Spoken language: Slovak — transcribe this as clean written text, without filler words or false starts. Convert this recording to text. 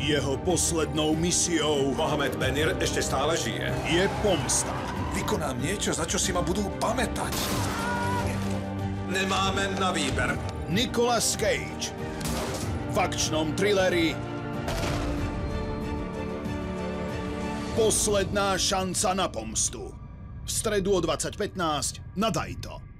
Jeho poslednou misiou Mohamed Benir ešte stále žije. je pomsta. Vykonám niečo, za čo si ma budú pamätať. Nemáme na výber. Nicolas Cage v akčnom thrilleri Posledná šanca na pomstu. V stredu o 20:15 na Dajto.